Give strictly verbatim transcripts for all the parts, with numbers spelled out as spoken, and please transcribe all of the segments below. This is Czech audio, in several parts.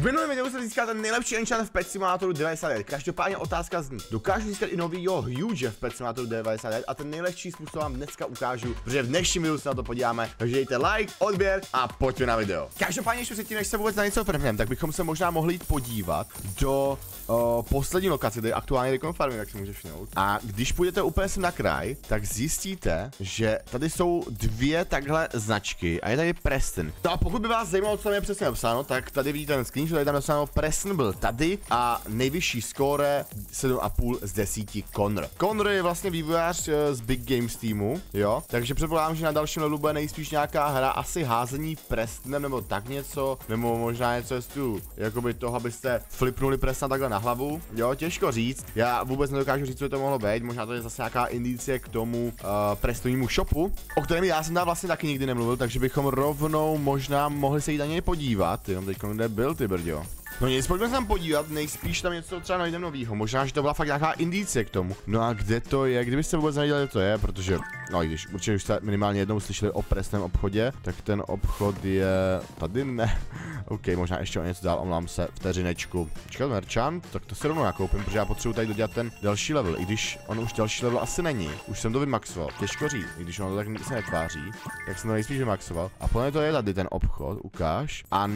V minulém videu se získá ten nejlepší enchant v Pet Simulatoru devadesát devět. Každopádně otázka zní, dokážu získat i novýho Huge v Pet Simulatoru devadesát devět a ten nejlepší způsob vám dneska ukážu, protože v dnešním videu se na to podíváme. Takže dejte like, odběr a pojďme na video. Každopádně ještě předtím, než se vůbec na něco vrhneme, tak bychom se možná mohli jít podívat do uh, poslední lokace, kde je aktuálně Recon Farming, jak si můžeš všimnout. A když půjdete úplně sem na kraj, tak zjistíte, že tady jsou dvě takhle značky a je tady Preston. No a pokud by vás zajímalo, co tam je přesně napsáno, tak tady vidíte ten screen, že tady tam napsáno Preston byl tady a nejvyšší skóre sedm a půl z deseti Connor. Connor je vlastně vývojář z Big Games týmu, jo, takže předpokládám, že na dalším levelu bude nejspíš nějaká hra, asi házení Prestonem nebo tak něco, nebo možná něco z tu, jakoby toho, abyste flipnuli Prestona takhle na hlavu, jo, těžko říct, já vůbec nedokážu říct, co to mohlo být, možná to je zase nějaká indicie k tomu uh, Prestonímu shopu, o kterém já jsem tam vlastně taky nikdy nemluvil, takže bychom rovnou možná mohli se jít na něj podívat, jenom teď kde byl ty brďo. No nic, pojďme se tam podívat, nejspíš tam něco třeba najdeme novýho, možná, že to byla fakt nějaká indicie k tomu. No a kde to je, kdybyste vůbec nevěděli, kde to je, protože, no i když určitě už jste minimálně jednou slyšeli o Prestoném obchodě, tak ten obchod je tady, ne. OK, možná ještě o něco dál, omlám se, vteřinečku. Čekat merchant, tak to se rovnou nakoupím, protože já potřebuji tady dodělat ten další level, i když on už další level asi není, už jsem to vymaxoval, těžko říct, i když on to tak se netváří, tak jsem to nejspíš vymaxoval. A podle to je tady ten obchod, ukáž, a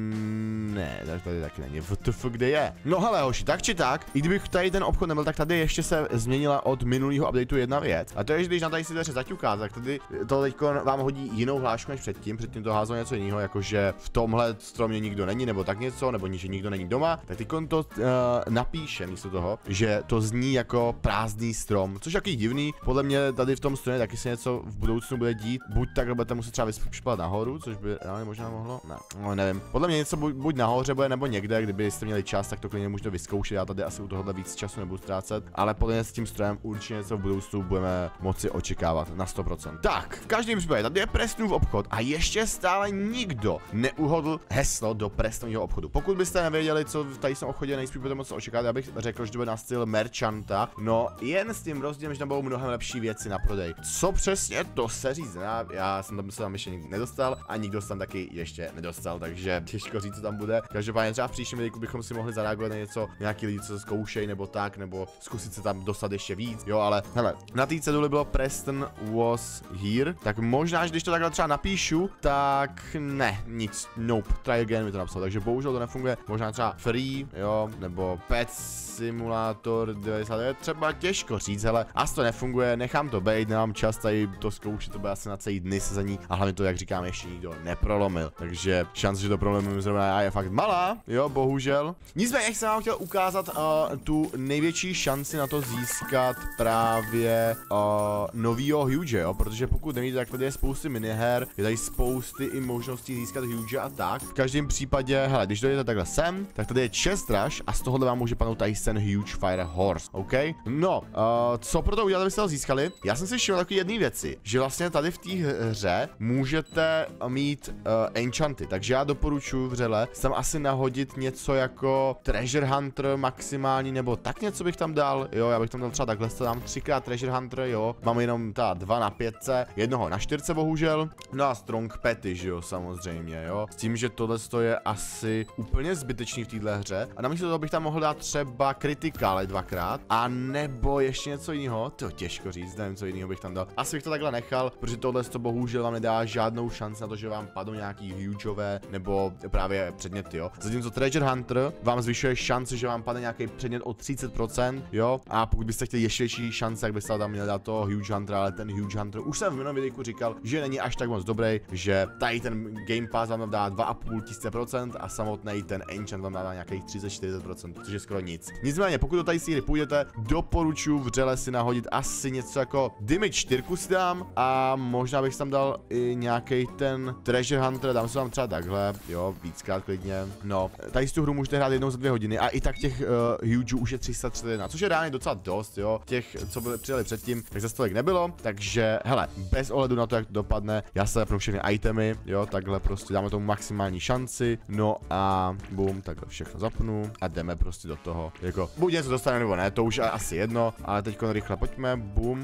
ne, tady taky není, W T F, kde je? No hele hoši, tak či tak, i kdybych tady ten obchod nebyl, tak tady ještě se změnila od minulého updateu jedna věc, a to je, že když na tady si dveře zaťuká, tak tady to teďko vám hodí jinou hlášku než předtím, předtím to házelo něco jiného, jakože v tomhle stromě nikdo není, nebo tak něco, nebo že nikdo není doma, tak teďko to uh, napíše místo toho, že to zní jako prázdný strom, což je taky divný, podle mě tady v tom stromě taky se něco v budoucnu bude dít, buď tak budete muset třeba vyšpat nahoru, což by reálně možná mohlo, ne, no, nevím, podle mě něco buď, buď nahoře bude, nebo někde, kdybyste měli čas, tak to klidně můžete vyzkoušet, já tady asi u tohohle víc času nebudu ztrácet, ale podle mě s tím strojem určitě něco v budoucnu budeme moci očekávat na sto procent. Tak, v každém případě tady je Prestonův obchod a ještě stále nikdo neuhodl heslo do Prestonového obchodu. Pokud byste nevěděli, co v tady v obchodě nejspíš budete moci očekávat, já bych řekl, že to bude na styl merchanta, no jen s tím rozdílem, že tam budou mnohem lepší věci na prodej. Co přesně, to se říct nedá, já jsem tam se tam ještě nikdy nedostal a nikdo se tam taky ještě nedostal, takže těžko říct, co tam bude. Každopádně třeba v příštím videu bychom si mohli zareagovat na něco, nějaký lidi, co zkoušej nebo tak, nebo zkusit se tam dostat ještě víc, jo, ale hele, na té ceduli bylo Preston was here, tak možná, že když to takhle třeba napíšu, tak ne, nic, nope, try again mi to napsal, takže bohužel to nefunguje, možná třeba free, jo, nebo Pet Simulator devadesát devět, třeba těžko říct, hele, asi to nefunguje, nechám to bejt, nemám čas tady to zkoušet, to bude asi na celý dny sezení a hlavně to, jak říkám, ještě nikdo neprolomil, takže šance, že to prolomím zrovna je fakt malá, jo, bohužel. Nicméně, jak jsem vám chtěl ukázat uh, tu největší šanci na to získat právě uh, novýho Huge, jo, protože pokud nevíte, tak tady je spousty miniher, je tady spousty i možností získat Huge a tak. V každém případě, hele, když dojdete takhle sem, tak tady je chest rush a z tohohle vám může padnout tady ten Huge Fire Horse, OK? No, uh, co pro to udělat, abyste ho získali? Já jsem si všiml takové jedné věci, že vlastně tady v té hře můžete mít uh, enchanty, takže já doporučuji vřele tam asi nahodit něco jako Treasure Hunter maximální, nebo tak něco bych tam dal, jo, já bych tam dal třeba takhle, dám třikrát Treasure Hunter, jo, mám jenom ta dva na pětce, jednoho na čtyřce bohužel, no a Strong Pety, že jo, samozřejmě, jo, s tím, že tohle je asi úplně zbytečný v téhle hře a namísto toho bych tam mohl dát třeba Critical dvakrát, a nebo ještě něco jiného, to těžko říct, nevím, co jiného bych tam dal, asi bych to takhle nechal, protože tohle to bohužel vám nedá žádnou šanci na to, že vám padnou nějaký hugeové, nebo právě předměty, jo, zatímco Treasure Hunter vám zvyšuje šance, že vám padne nějaký předmět o třicet procent, jo, a pokud byste chtěli ještě větší šance, tak byste tam měli dát toho Huge Hunter, ale ten Huge Hunter, už jsem v minulém videu říkal, že není až tak moc dobrý, že tady ten Game Pass vám dá dva a půl tisíce procent a samotný ten Enchant vám dá nějakých třicet až čtyřicet procent, což je skoro nic. Nicméně, pokud do tady si půjdete, doporučuji vřele si nahodit asi něco jako Damage čtyři si dám a možná bych tam dal i nějaký ten Treasure Hunter, dám si vám třeba takhle, jo, víckrát klidně. No, tady si tu hru můžete hrát jednou za dvě hodiny a i tak těch uh, Hugeů už je tři sta třicet jedna, což je reálně docela dost, jo. Těch, co byli přijeli předtím, tak za stolik nebylo, takže hele, bez ohledu na to, jak to dopadne, já se zapnu všechny itemy, jo, takhle prostě dáme tomu maximální šanci, no a bum, takhle všechno zapnu a jdeme prostě do toho, jako, buď něco dostane nebo ne, to už asi jedno, ale teďko rychle pojďme, bum.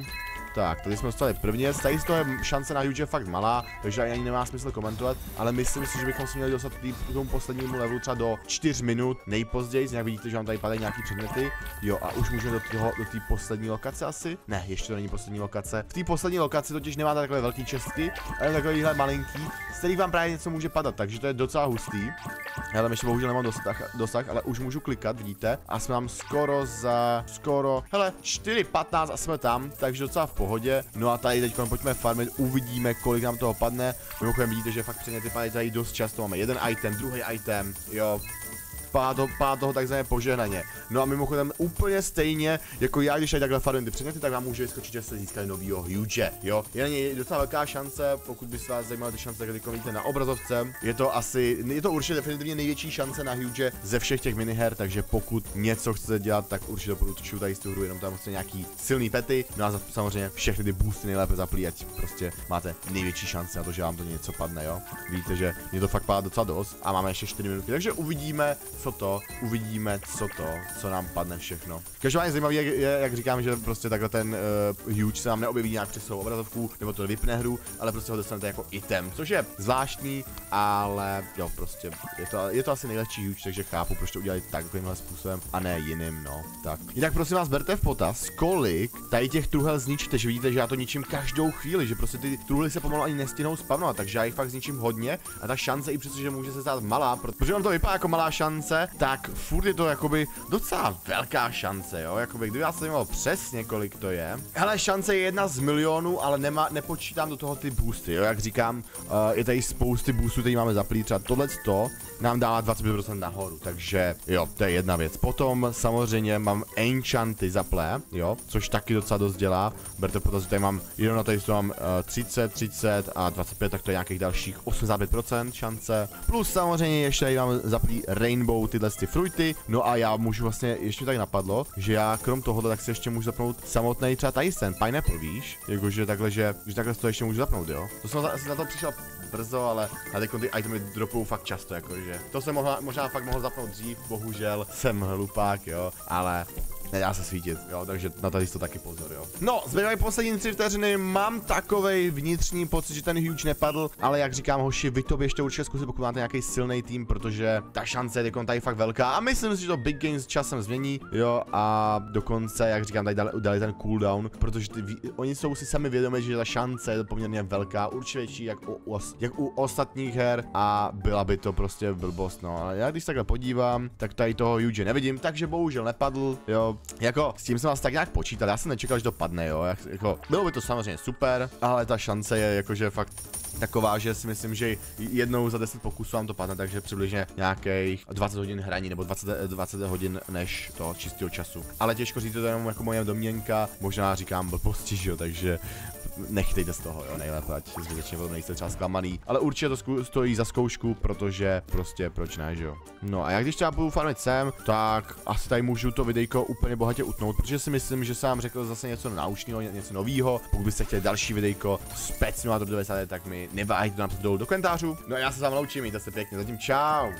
Tak, tady jsme dostali první, tady z toho je šance na huge je fakt malá, takže ani nemá smysl komentovat, ale myslím si, že bychom si měli dostat k tomu poslednímu levelu třeba do čtyř minut nejpozději, jak vidíte, že vám tady padají nějaký předměty. Jo, a už můžeme do té do té poslední lokace asi? Ne, ještě to není poslední lokace. V té poslední lokaci totiž nemáte takové velké čestky, ale takovýhle malinký, z kterých vám právě něco může padat, takže to je docela hustý. Já tam ještě bohužel nemám dosah, dosah, ale už můžu klikat, vidíte? A jsme tam skoro za, skoro, hele, čtyři patnáct a jsme tam, takže docela v pohodě. No a tady teď pojďme farmit, uvidíme, kolik nám toho padne. Mimochodem vidíte, že fakt předměty padají tady dost často, máme jeden item, druhý item, jo. Pá to, pá toho takzvaně požehnaně. No a mimochodem úplně stejně, jako já, když tady takhle farmím ty předměty, tak vám může vyskočit, že jste získali novýho huge, jo. Je na něj docela velká šance, pokud by se vás zajímaly ty šance, tak když vidíte na obrazovce. Je to asi, je to určitě definitivně největší šance na huge ze všech těch miniher, takže pokud něco chcete dělat, tak určitě doporučuji tady z tu hru, jenom tam prostě nějaký silný pety. No a samozřejmě všechny ty boosty nejlépe zaplí, ať prostě máte největší šance na to, že vám to něco padne, jo. Víte, že mě to fakt padá docela dost a máme ještě čtyři minuty, takže uvidíme, co to, uvidíme, co to, co nám padne všechno. Každopádně zajímavý je, je, jak říkám, že prostě takhle ten uh, huge se nám neobjeví nějak přes celou obrazovku, nebo to vypne hru, ale prostě ho dostanete jako item, což je zvláštní, ale jo, prostě je to, je to asi nejlepší huge, takže chápu, proč to udělali takovýmhle způsobem a ne jiným, no. Tak. Jinak prosím vás, berte v potaz, kolik tady těch truhel zničíte, že vidíte, že já to ničím každou chvíli, že prostě ty truhly se pomalu ani nestihnou spavnovat, takže já jich fakt zničím hodně a ta šance i přestože může se stát malá, protože on to vypadá jako malá šance, tak furt je to jakoby docela velká šance, jo, jakoby kdyby já se zajímalo přesně, kolik to je. Hele, šance je jedna z milionů, ale nemá, nepočítám do toho ty boosty, jo, jak říkám, uh, je tady spousty boostů, který máme zaplý, třeba tohleto nám dává dvacet pět procent nahoru, takže jo, to je jedna věc. Potom samozřejmě mám enchanty zaplé, jo, což taky docela dost dělá, berte potaz, že tady mám, jenom na tady mám uh, třicet, třicet a dvacet pět, tak to je nějakých dalších osmdesát pět procent šance, plus samozřejmě ještě tady mám zaplý rainbow tyhle ty fruity, no a já můžu vlastně, ještě tak napadlo, že já krom tohoto tak si ještě můžu zapnout samotný třeba tady ten pineapple, víš, jakože takhle, že, že takhle to ještě můžu zapnout, jo. To jsem asi na to přišel brzo, ale na teď ty itemy dropou fakt často, jakože. To jsem mohla, možná fakt mohl zapnout dřív, bohužel jsem hlupák, jo, ale nedá se svítit, jo, takže na tady to taky pozor, jo. No, zbývají poslední tři vteřiny, mám takovej vnitřní pocit, že ten huge nepadl, ale jak říkám, hoši, vy to běžte určitě zkusit, pokud máte nějaký silný tým, protože ta šance je tady fakt velká a myslím si, že to Big Games časem změní, jo, a dokonce, jak říkám, tady dali, dali ten cooldown, protože ty, oni jsou si sami vědomi, že ta šance je poměrně velká, určitě větší jak u, os, jak u ostatních her a byla by to prostě blbost, no, ale já když se takhle podívám, tak tady toho huge nevidím, takže bohužel nepadl, jo. Jako, s tím jsem vás tak nějak počítal, já jsem nečekal, že to padne, jo, jak, jako, bylo by to samozřejmě super, ale ta šance je jakože fakt taková, že si myslím, že jednou za deset pokusů vám to padne, takže přibližně nějakých dvacet hodin hraní, nebo dvacet, dvacet hodin než toho čistého času. Ale těžko říct to jenom jako moje domněnka, možná říkám blbosti, že jo, takže nechtejte z toho, jo, nejlépe, ať zbytečně potom nejste třeba zklamaný, ale určitě to stojí za zkoušku, protože prostě proč ne, že jo. No a jak když třeba budu farmit sem, tak asi tady můžu to videjko úplně bohatě utnout, protože si myslím, že jsem vám řekl zase něco naučného, něco nového. Pokud byste chtěli další videjko z Pet Simulator devadesát, tak mi neváhejte napsat dolů do komentářů. No a já se s vámi loučím, mějte se pěkně, zatím čau.